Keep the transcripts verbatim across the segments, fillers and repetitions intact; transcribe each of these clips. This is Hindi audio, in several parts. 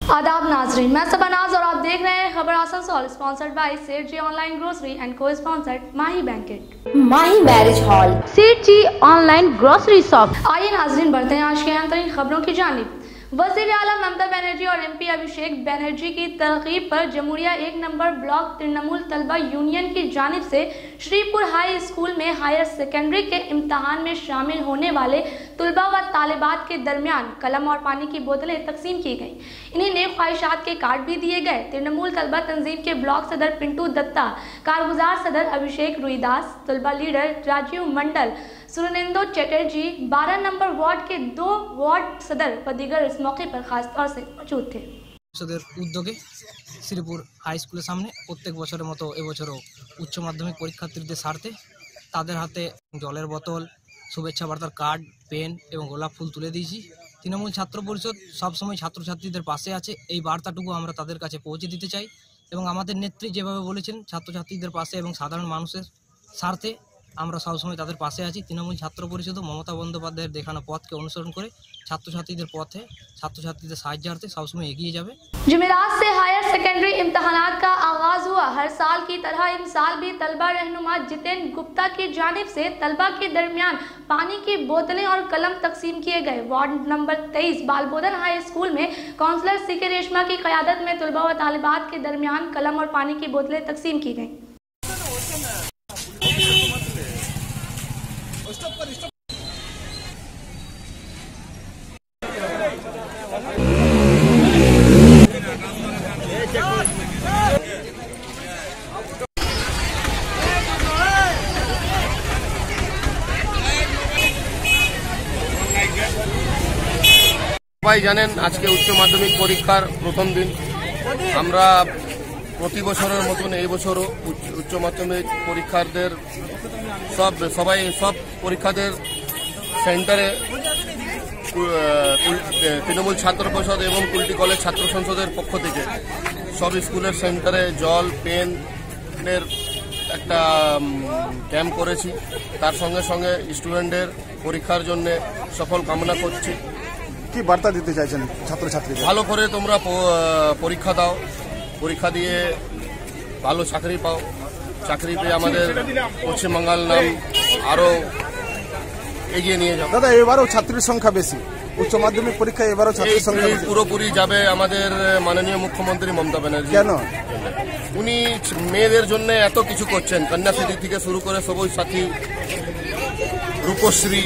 आदाब नाजरीन, मैं सबनाज और आप देख रहे हैं खबर Asansol, sponsored by Seth ji online grocery and cosponsored Mahi banquet, Mahi marriage hall, Seth ji online grocery shop. आइए नाजरीन बढ़ते हैं आज के अहम तरीन खबरों की जानिब। वज़ीर आला ममता बनर्जी और एमपी अभिषेक बनर्जी की तरगीब पर जमुरिया एक नंबर ब्लॉक तृणमूल तलबा यूनियन की जानिब से श्रीपुर हाई स्कूल में हायर सेकेंडरी के इम्तहान में शामिल होने वाले तलबा व तालिबात के दरमियान कलम और पानी की बोतलें तकसीम की गईं। इन्हें नेक ख्वाहिशात के कार्ड भी दिए गए। तृणमूल तलबा तंजीम के ब्लॉक सदर पिंटू दत्ता, कारगुजार सदर अभिषेक रुईदास, तलबा लीडर राजीव मंडल, सुरेंद्र चटर्जी, बारह नंबर वार्ड के दो वार्ड सदर व दीगर इस मौके पर खास तौर से मौजूद थे। সদের উদ্যোগে শ্রীপুর হাই স্কুলের সামনে প্রত্যেক বছরের মতো এবছরও উচ্চ মাধ্যমিক পরীক্ষার্থীদের স্বার্থে তাদের হাতে জলের বোতল, শুভেচ্ছা বার্তার কার্ড, পেন এবং গোলাপ ফুল তুলে দিয়েছি। তৃণমূল ছাত্র পরিষদ সবসময় ছাত্রছাত্রীদের পাশে আছে, এই বার্তাটুকু আমরা তাদের কাছে পৌঁছে দিতে চাই এবং আমাদের নেত্রী যেভাবে বলেছেন ছাত্রছাত্রীদের পাশে এবং সাধারণ মানুষের স্বার্থে আমরা সবসময় তাদের পাশে আছি। তৃণমূল ছাত্র পরিষদ মমতা বন্দ্যোপাধ্যায়ের দেখানো পথকে অনুসরণ করে ছাত্রছাত্রীদের পথে ছাত্রছাত্রীদের সাহায্যার্থে সবসময় এগিয়ে যাবে। जुमेरात से हायर सेकेंडरी इम्तहानात का आगाज हुआ। हर साल की तरह इस साल भी तलबा रहनुमा जितेंद्र गुप्ता की जानिब से तलबा के दरमियान पानी की बोतलें और कलम तकसीम किए गए। वार्ड नंबर तेईस बालबोधन हाई स्कूल में काउंसलर सी के रेशमा की क़यादत में तलबा व तालिबात के दरमियान कलम और पानी की बोतलें तकसीम की गईं। সবাই জানেন আজকে উচ্চ মাধ্যমিক পরীক্ষার প্রথম দিন। আমরা প্রতি বছরের মতন এই বছরও উচ্চ মাধ্যমিক পরীক্ষার্থীদের সব সবাই সব পরীক্ষাদের সেন্টারে তৃণমূল ছাত্র পরিষদ এবং কুলটি কলেজ ছাত্র সংসদের পক্ষ থেকে সব স্কুলের সেন্টারে জল, পেনের একটা ক্যাম্প করেছি। তার সঙ্গে সঙ্গে স্টুডেন্টদের পরীক্ষার জন্য সফল কামনা করছি। কি বার্তা দিতে চাইছেন ছাত্রছাত্রীদের? ভালো করে তোমরা পরীক্ষা দাও, পরীক্ষা দিয়ে ভালো চাকরি পাও, চাকরি পেয়ে আমাদের পশ্চিমবাংলার নাম আরো এগিয়ে নিয়ে যাও। দাদা, এবারও ছাত্রীর সংখ্যা বেশি, উচ্চ মাধ্যমিক পরীক্ষায় এবারও ছাত্রীর সংখ্যা পুরোপুরি যাবে আমাদের মাননীয় মুখ্যমন্ত্রী মমতা ব্যানার্জি। কেন? উনি মেয়েদের জন্য এত কিছু করছেন, কন্যাশ্রী থেকে শুরু করে সবুজ সাথী, রূপশ্রী।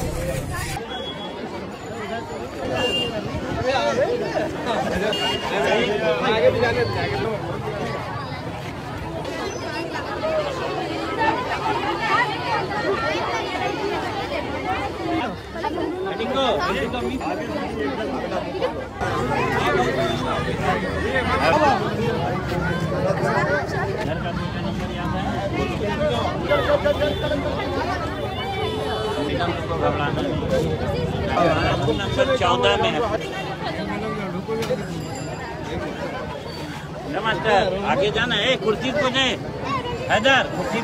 चौदह में नमस्कार, आगे जाना है, कुर्सी को जाए हैदर कुर्सी।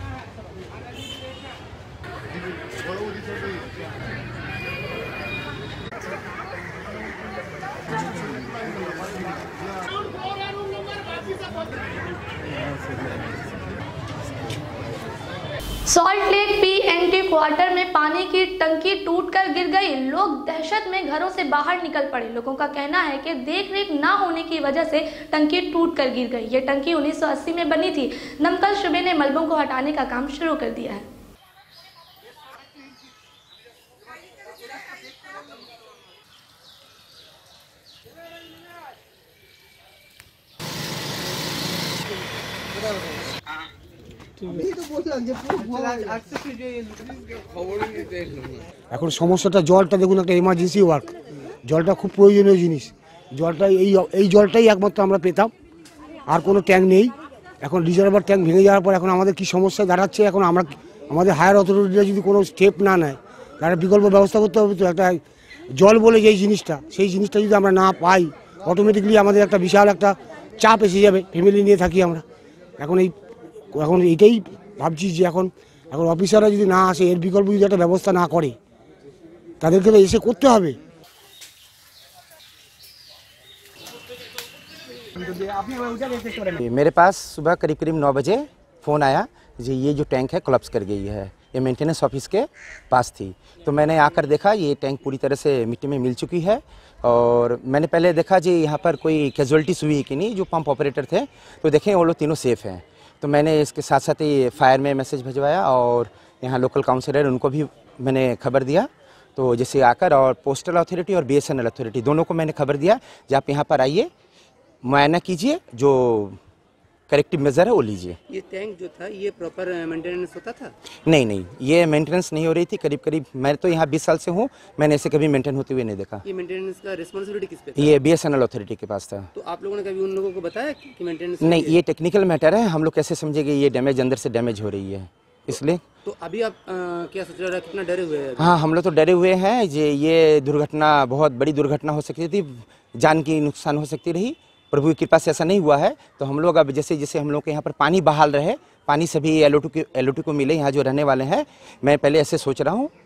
सॉल्ट लेक पीएनटी क्वार्टर में पानी की टंकी टूटकर गिर गई। लोग दहशत में घरों से बाहर निकल पड़े। लोगों का कहना है कि देखरेख ना होने की वजह से टंकी टूटकर गिर गई। ये टंकी उन्नीस सौ अस्सी में बनी थी। दमकल शुबे ने मलबों को हटाने का काम शुरू कर दिया है। এখন সমস্যাটা জলটা দেখুন, একটা এমার্জেন্সি ওয়ার্ক, জলটা খুব প্রয়োজনীয় জিনিস। জলটা এই এই জলটাই একমাত্র আমরা পেতাম, আর কোনো ট্যাঙ্ক নেই। এখন রিজার্ভার ট্যাঙ্ক ভেঙে যাওয়ার পর এখন আমাদের কি সমস্যা দাঁড়াচ্ছে, এখন আমরা আমাদের হায়ার অথরিটিরা যদি কোনো স্টেপ না নেয়, তারা বিকল্প ব্যবস্থা করতে হবে। তো একটা জল বলে যেই জিনিসটা, সেই জিনিসটা যদি আমরা না পাই, অটোমেটিকলি আমাদের একটা বিশাল একটা চাপ এসে যাবে। ফ্যামিলি নিয়ে থাকি আমরা, এখন এই এখন এইটাই ভাবছি যে এখন এখন অফিসাররা যদি না আসে, এর বিকল্প যদি একটা ব্যবস্থা না করে, তাদেরকে তো এসে করতে হবে। मेरे पास सुबह करीब करीब नौ बजे फ़ोन आया जी ये जो टैंक है कोलैप्स कर गई है। ये मेंटेनेंस ऑफिस के पास थी, तो मैंने आकर देखा ये टैंक पूरी तरह से मिट्टी में मिल चुकी है। और मैंने पहले देखा जी यहाँ पर कोई कैजुअलिटीज़ हुई कि नहीं, जो पंप ऑपरेटर थे तो देखें वो लोग तीनों सेफ़ हैं। तो मैंने इसके साथ साथ ही फायर में मैसेज भिजवाया और यहाँ लोकल काउंसिलर उनको भी मैंने खबर दिया। तो जैसे आकर और पोस्टल अथॉरिटी और B S N L authority दोनों को मैंने खबर दिया कि आप यहाँ पर आइए, मुआयना कीजिए, जो करेक्टिव मेजर है वो लीजिए। ये टैंक जो था ये प्रॉपर मेंटेनेंस होता था? नहीं नहीं, ये मेंटेनेंस नहीं हो रही थी। करीब करीब मैं तो यहाँ बीस साल से हूँ, मैंने इसे कभी मेंटेन होते हुए नहीं देखा। ये मेंटेनेंस का रिस्पांसिबिलिटी किस पे था? ये B S N L authority के पास था। तो आप लोगों ने कभी उन लोगों को बताया कि मेंटेनेंस? नहीं, ये टेक्निकल मैटर है, हम लोग कैसे समझेंगे ये डैमेज अंदर से डैमेज हो रही है, इसलिए। तो अभी आप आ, क्या सोच रहे हैं, कितना डरे हुए हैं? हाँ, हम लोग तो डरे हुए हैं। ये ये दुर्घटना बहुत बड़ी दुर्घटना हो सकती थी, जान की नुकसान हो सकती रही। प्रभु की कृपा से ऐसा नहीं हुआ है। तो हम लोग अब जैसे जैसे हम लोग के यहाँ पर पानी बहाल रहे, पानी सभी L O T L O T को मिले यहाँ जो रहने वाले हैं, मैं पहले ऐसे सोच रहा हूँ।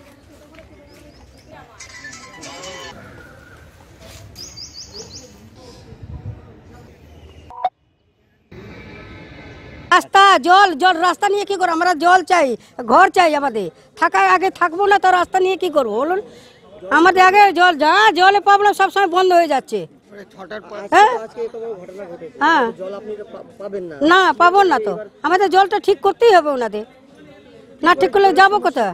রাস্তা জল জল রাস্তা নিয়ে কি করব আমরা? জল চাই, ঘর চাই আমাদের, থাকার আগে থাকবো না তো রাস্তা নিয়ে কি করবো বলুন? আমাদের আগে জল যা জলের প্রবলেম সবসময় বন্ধ হয়ে যাচ্ছে। হ্যাঁ, না পাবো না তো, আমাদের জলটা ঠিক করতেই হবে ওনাদের, না ঠিক করলে যাবো কোথায়?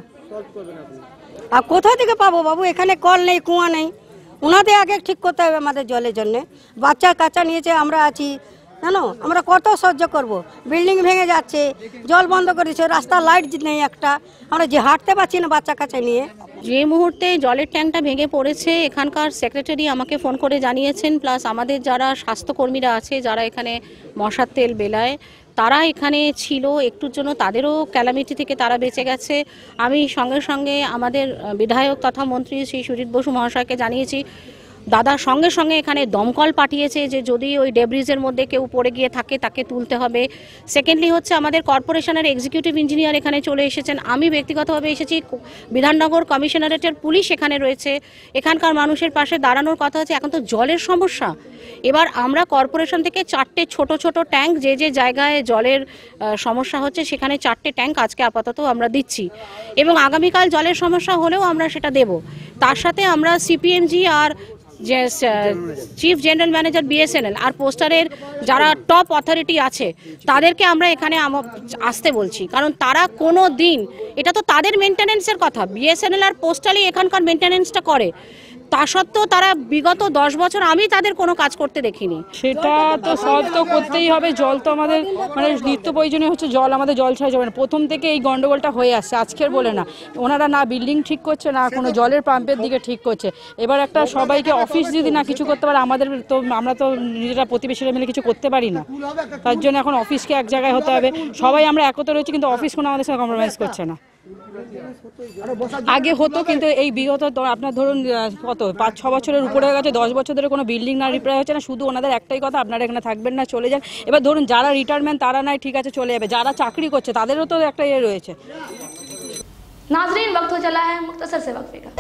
আর কোথা থেকে পাবো বাবু? এখানে কল নেই, কুয়া নেই, ওনাদের আগে ঠিক করতে হবে আমাদের জলের জন্য। বাচ্চা কাচ্চা নিয়েছে, আমরা আছি জানো, আমরা কত সহ্য করব? বিল্ডিং ভেঙে যাচ্ছে, জল বন্ধ করে দিচ্ছে, রাস্তা লাইট নেই একটা, আমরা যে হাঁটতে পারছি না বাচ্চা কাচ্চা নিয়ে। যে মুহূর্তে জলের ট্যাঙ্কটা ভেঙে পড়েছে, এখানকার সেক্রেটারি আমাকে ফোন করে জানিয়েছেন, প্লাস আমাদের যারা স্বাস্থ্যকর্মীরা আছে যারা এখানে মশার তেল বেলায়, তারা এখানে ছিল একটুর জন্য, তাদেরও ক্যালামিটি থেকে তারা বেঁচে গেছে। আমি সঙ্গে সঙ্গে আমাদের বিধায়ক তথা মন্ত্রী শ্রী সুজিত বসু মহাশয়কে জানিয়েছি। দাদা সঙ্গে সঙ্গে এখানে দমকল পাঠিয়েছে যে যদি ওই ডেব্রিজের মধ্যে কেউ পড়ে গিয়ে থাকে তাকে তুলতে হবে। সেকেন্ডলি হচ্ছে আমাদের কর্পোরেশনের এক্সিকিউটিভ ইঞ্জিনিয়ার এখানে চলে এসেছেন, আমি ব্যক্তিগতভাবে এসেছি, বিধাননগর কমিশনারেটের পুলিশ এখানে রয়েছে। এখানকার মানুষের পাশে দাঁড়ানোর কথা হচ্ছে, এখন তো জলের সমস্যা। এবার আমরা কর্পোরেশন থেকে চারটে ছোট ছোট ট্যাঙ্ক, যে যে জায়গায় জলের সমস্যা হচ্ছে সেখানে চারটে ট্যাঙ্ক আজকে আপাতত আমরা দিচ্ছি, এবং আগামীকাল জলের সমস্যা হলেও আমরা সেটা দেব। তার সাথে আমরা সিপিএমজি আর যে চিফ জেনারেল ম্যানেজার বিএসএনএল আর পোস্টারের যারা টপ অথরিটি আছে তাদেরকে আমরা এখানে আসতে বলছি, কারণ তারা কোনো দিন, এটা তো তাদের মেনটেনেন্সের কথা, বিএসএনএল আর পোস্টালই এখানকার মেনটেনেন্সটা করে, তা সত্ত্বেও তারা বিগত দশ বছর আমি তাদের কোনো কাজ করতে দেখিনি। সেটা তো সলভ তো করতেই হবে। জল তো আমাদের মানে নিত্য প্রয়োজনীয় হচ্ছে, জল আমাদের জল ছাড়া যাবে না। প্রথম থেকে এই গন্ডগোলটা হয়ে আসছে, আজকের বলে না। ওনারা না বিল্ডিং ঠিক করছে, না কোনো জলের পাম্পের দিকে ঠিক করছে। এবার একটা সবাইকে অফিস যদি না কিছু করতে পারে, আমাদের তো আমরা তো নিজেরা প্রতিবেশীরা মিলে কিছু করতে পারি না। তার জন্য এখন অফিসকে এক জায়গায় হতে হবে, সবাই আমরা একত্র রয়েছি, কিন্তু অফিস কোনো আমাদের সাথে কম্প্রোমাইজ করছে না। আগে হতো, কিন্তু এই বিগত আপনার ধরুন কত পাঁচ ছ বছরের উপরে হয়ে গেছে, দশ বছর ধরে কোনো বিল্ডিং না রিপেয়ার হচ্ছে না। শুধু ওনাদের একটাই কথা, আপনারা এখানে থাকবেন না, চলে যান। এবার ধরুন যারা রিটায়ারমেন্ট তারা নাই, ঠিক আছে চলে যাবে, যারা চাকরি করছে তাদেরও তো একটা ইয়ে রয়েছে। नाज़रीन, वक्त हो चला है मुख्तसर से वक्फे का।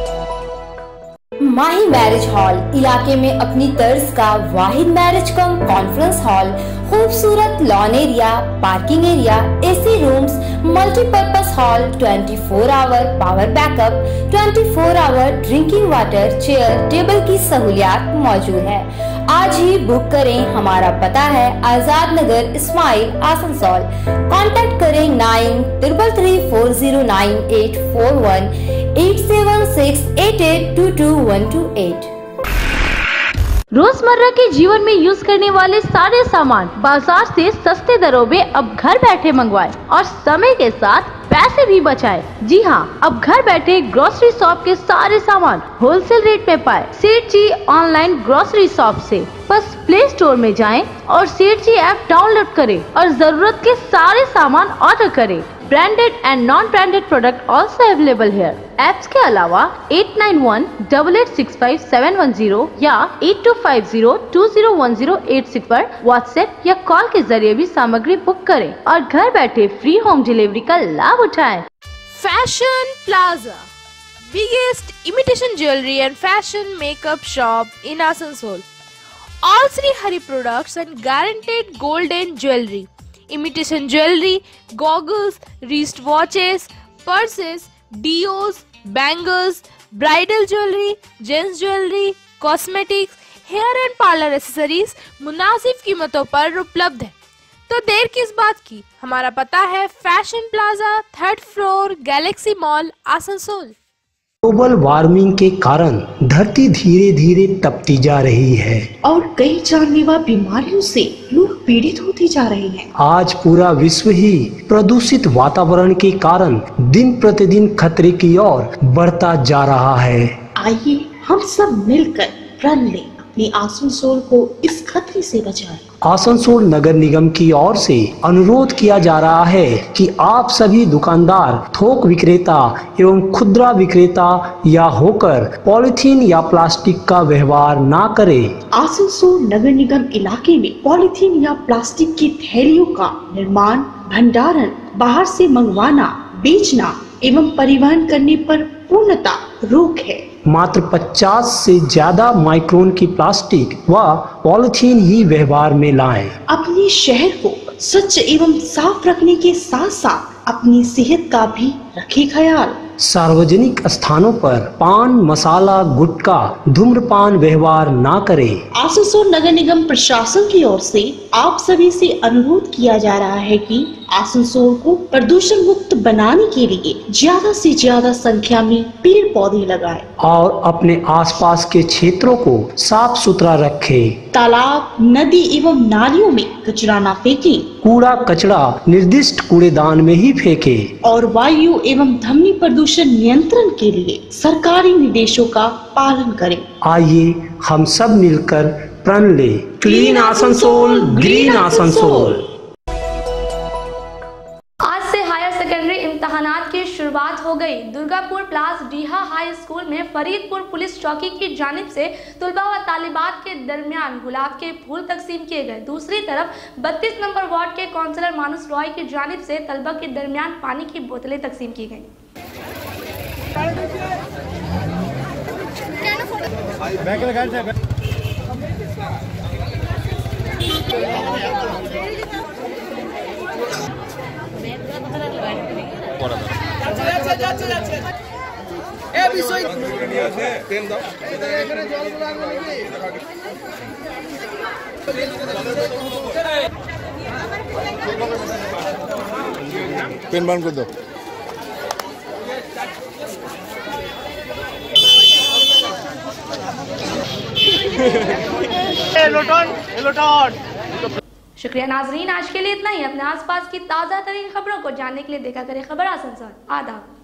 माही मैरिज हॉल इलाके में अपनी तर्ज का वाहिद मैरिज कम कॉन्फ्रेंस हॉल, खूबसूरत lawn area, parking area, AC rooms, multipurpose hall, चौबीस आवर पावर बैकअप, चौबीस hour drinking water, chair table की सहूलियात मौजूद है। आज ही बुक करें, हमारा पता है आजाद नगर इस्माइल आसनसोल। कांटेक्ट करें nine triple three four zero nine eight four one eight seven six eight eight two two one two eight. रोजमर्रा के जीवन में यूज करने वाले सारे सामान बाजार से सस्ते दरों में अब घर बैठे मंगवाएं और समय के साथ पैसे भी बचाएं। जी हाँ, अब घर बैठे ग्रोसरी शॉप के सारे सामान होलसेल रेट में पाए सेठ जी ऑनलाइन ग्रोसरी शॉप से। बस प्ले स्टोर में जाएं और सेठ जी ऐप डाउनलोड करें और जरूरत के सारे सामान ऑर्डर करें। Branded and non branded product also available here. Apps के अलावा eight nine one double eight six five seven one zero या eight two five zero two zero one zero eight six पर व्हाट्सएप या कॉल के जरिए भी सामग्री बुक करें और घर बैठे फ्री होम डिलीवरी का लाभ उठाएं। Fashion Plaza, biggest imitation jewelry and fashion makeup shop in Asansol, All Sri Hari products and guaranteed gold and jewelry, imitation jewelry, goggles, wrist watches, purses, deos, bangles, bridal jewelry, gents jewelry, cosmetics, hair and parlour accessories मुनासिब कीमतों पर उपलब्ध है। तो देर किस बात की, हमारा पता है Fashion Plaza, third floor, Galaxy Mall, Asansol. Global warming के कारण धरती धीरे धीरे तपती जा रही है और कई जानलेवा बीमारियों से लोग पीड़ित होते जा रहे हैं। आज पूरा विश्व ही प्रदूषित वातावरण के कारण दिन प्रतिदिन खतरे की ओर बढ़ता जा रहा है। आइए हम सब मिलकर प्रण लें, अपने आसनसोल को इस खतरे से बचाएं। आसनसोल नगर निगम की ओर से अनुरोध किया जा रहा है कि आप सभी दुकानदार, थोक विक्रेता एवं खुदरा विक्रेता या होकर पॉलिथीन या प्लास्टिक का व्यवहार ना करें। आसनसोल नगर निगम इलाके में पॉलिथीन या प्लास्टिक की थैलियों का निर्माण, भंडारण, बाहर से मंगवाना, बेचना एवं परिवहन करने पर पूर्णतः रोक है। मात्र पचास से ज्यादा माइक्रोन की प्लास्टिक व पॉलिथीन ही व्यवहार में लाएं। अपने शहर को स्वच्छ एवं साफ रखने के साथ साथ अपनी सेहत का भी रखें ख्याल। सार्वजनिक स्थानों पर पान मसाला गुटखा धूम्रपान व्यवहार ना करें। आसनसोल नगर निगम प्रशासन की ओर से आप सभी से अनुरोध किया जा रहा है कि आसनसोल को प्रदूषण मुक्त बनाने के लिए ज्यादा से ज्यादा संख्या में पेड़ पौधे लगाएं और अपने आसपास के क्षेत्रों को साफ सुथरा रखें। तालाब, नदी एवं नालियों में कचरा न फेंकें। कूड़ा कचरा निर्दिष्ट कूड़ेदान में ही फेंकें और वायु एवं ध्वनि प्रदूषण नियंत्रण के लिए सरकारी निर्देशों का पालन करें। आइए हम सब मिलकर प्रण ले, क्लीन आसनसोल, ग्रीन आसनसोल। आज से हायर सेकेंडरी इम्तहानात की शुरुआत हो गई। Durgapur Palasdiha high school में फरीदपुर पुलिस चौकी की जानिब से तलबा व तालिबात के दरमियान गुलाब के फूल तकसीम किए गए। दूसरी तरफ बत्तीस नंबर वार्ड के काउंसलर मानुस रॉय की जानिब से तलबा के दरमियान पानी की बोतलें तकसीम की गई। पेन बंद कर दो। शुक्रिया नाजरीन, आज के लिए इतना ही। अपने आसपास की ताज़ा तरीन खबरों को जानने के लिए देखा करें खबर आसनसोल। आदाब।